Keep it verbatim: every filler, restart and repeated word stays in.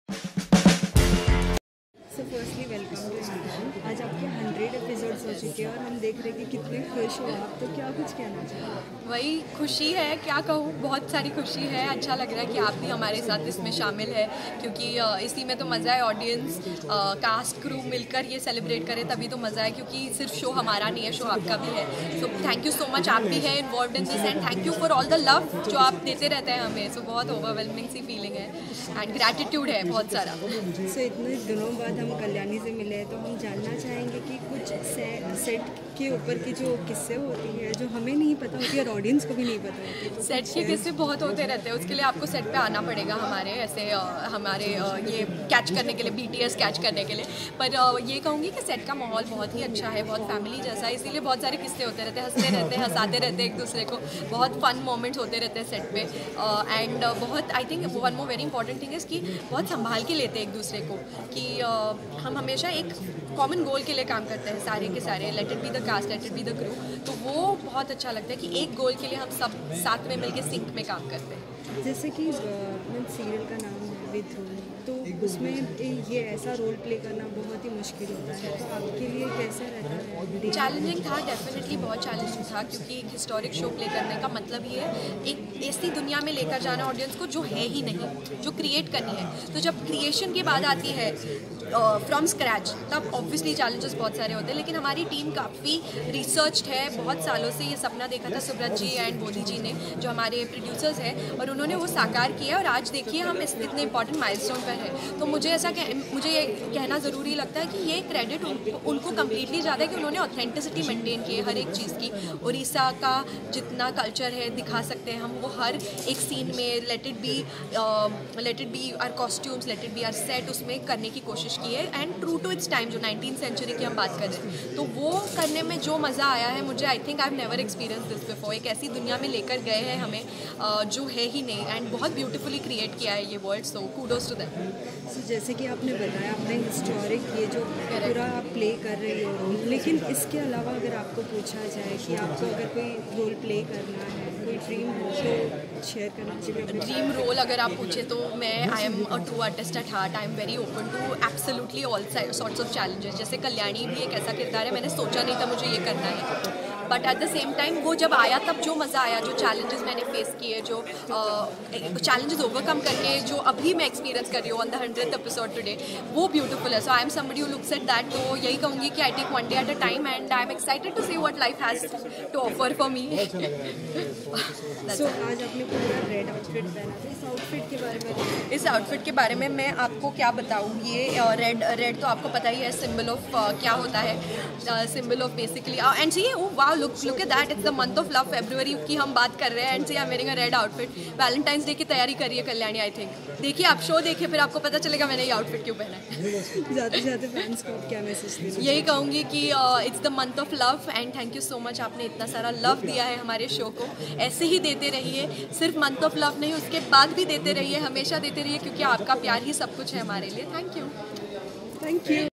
So firstly welcome to ambition. आज आपके hundred episodes हो चुके हैं और हम देख रहे हैं कि कितने खुश हो आप, तो क्या कुछ कहना चाहिए? वही खुशी है, क्या कहूँ, बहुत सारी खुशी है। अच्छा लग रहा है कि आप भी हमारे साथ इसमें शामिल है, क्योंकि इसी में तो मज़ा है। ऑडियंस, कास्ट, क्रू मिलकर ये सेलिब्रेट करें तभी तो मज़ा है, क्योंकि सिर्फ शो हमारा नहीं है, शो आपका भी है। So thank you so much, आप भी है involve in this, and thank you for all the love जो आप देते रहते हैं हमें। सो so, बहुत ओवरवेलमिंग सी फीलिंग है एंड ग्रैटिट्यूड है बहुत सारा। सो so, इतने दिनों बाद हम कल्याणी से मिले हैं, तो हम जानना चाहेंगे कि कुछ से, सेट के ऊपर की जो किस्से होती है जो हमें नहीं पता होती और ऑडियंस को भी नहीं पता होती, तो सेट के किस्से बहुत होते रहते हैं। उसके लिए आपको सेट पे आना पड़ेगा हमारे, ऐसे आ, हमारे आ, ये कैच करने के लिए, बीटीएस कैच करने के लिए। पर आ, ये कहूँगी कि सेट का माहौल बहुत ही अच्छा है, बहुत फैमिली जैसा है, इसीलिए बहुत सारे किस्से होते रहते हैं, हंसते रहते हैं, हंसाते रहते हैं एक दूसरे को। बहुत फन मोमेंट्स होते रहते हैं सेट पे। एंड बहुत I think one more very important thing is कि बहुत संभाल के लेते हैं एक दूसरे को, कि आ, हम हमेशा एक कॉमन गोल के लिए काम करते हैं सारे के सारे, let it be the cast, let it be the crew. तो वो बहुत अच्छा लगता है कि एक गोल के लिए हम सब साथ में मिलके सिंक में काम करते हैं। जैसे कि सीरियल का नाम है विद रूम, तो उसमें ये ऐसा रोल प्ले करना बहुत ही मुश्किल होता है, तो आपके लिए कैसा रहता है? चैलेंजिंग था, डेफिनेटली बहुत चैलेंजिंग था, क्योंकि एक हिस्टोरिक शो प्ले करने का मतलब ये है एक ऐसी दुनिया में लेकर जाना ऑडियंस को जो है ही नहीं, जो क्रिएट करनी है। तो जब क्रिएशन की बात आती है फ्रॉम स्क्रैच, तब ऑब्वियसली चैलेंजेस बहुत सारे होते हैं, लेकिन हमारी टीम काफ़ी रिसर्च्ड है। बहुत सालों से ये सपना देखा था सुब्रत जी एंड मोदी जी ने, जो हमारे प्रोड्यूसर्स हैं, और उन्होंने वो साकार किया, और आज देखिए हम इस इतने इंपॉर्टेंट माइलस्टोन पर हैं। तो मुझे ऐसा कह, मुझे ये कहना ज़रूरी लगता है कि ये क्रेडिट उन, उनको कम्प्लीटली ज़्यादा है कि उन्होंने ऑथेंटिसिटी मेंटेन की है हर एक चीज़ की। उड़ीसा का जितना कल्चर है दिखा सकते हैं हम, वो हर एक सीन में, let it be let it be our costumes, let it be our set, उसमें करने की कोशिश की है। And true to its time, जो नाइनटीन सेंचुरी की हम बात कर रहे हैं, तो वो करने में जो मज़ा आया है, मुझे I think I have never experience this before. एक ऐसी दुनिया में लेकर गए हैं हमें जो है ही नहीं, एंड बहुत ब्यूटीफुली क्रिएट किया है ये world. So kudos to them. So जैसे कि आपने बताया, आपने हिस्टोरिक ये जो पूरा आप प्ले कर रही हो रोल, लेकिन इसके अलावा अगर आपको पूछा जाए कि आपको अगर कोई रोल प्ले करना है, कोई ड्रीम हो, तो शेयर करना चाहिए। ड्रीम रोल अगर आप पूछे तो मैं I am a true artist at heart. I am very open to absolutely all sorts of challenges. जैसे कल्याणी भी एक ऐसा किरदार है, मैंने सोचा नहीं था मुझे ये करना है, but at the same time वो जब आया तब जो मज़ा आया, जो चैलेंजेस मैंने फेस किए, जो चैलेंजेस ओवरकम करके जो अभी मैं एक्सपीरियंस कर रही हूँ on the hundred episode today, वो ब्यूटीफुल है। So I am somebody who looks at that. तो यही कहूँगी कि I take one day at a time, and I am excited to see what life has to offer for me. So आज आपने पूरा red outfit पहना था, इस आउटफिट के बारे में इस आउटफिट के बारे में मैं आपको क्या बताऊँ। ये रेड रेड तो आपको पता ही है, सिंबल ऑफ क्या होता है, symbol of basically, and see wow, look look at that, it's the month of love, फरवरी की हम बात कर रहे हैं, and see I am wearing a red outfit. Valentine's day की तैयारी कर रही है कल्याणी, आई थिंक। देखिए आप शो देखिए, फिर आपको पता चलेगा मैंने ये आउटफिट क्यों पहना है। जाते जाते फैंस को क्या मैसेज देना? यही कहूँगी कि it's the month of love, and thank you so much, आपने इतना सारा लव दिया है हमारे शो को। ऐसे ही देते रहिए, सिर्फ मंथ ऑफ लव नहीं, उसके बाद भी देते रहिए, हमेशा देते रहिए, क्योंकि आपका प्यार ही सब कुछ है हमारे लिए। Thank you. Thank you.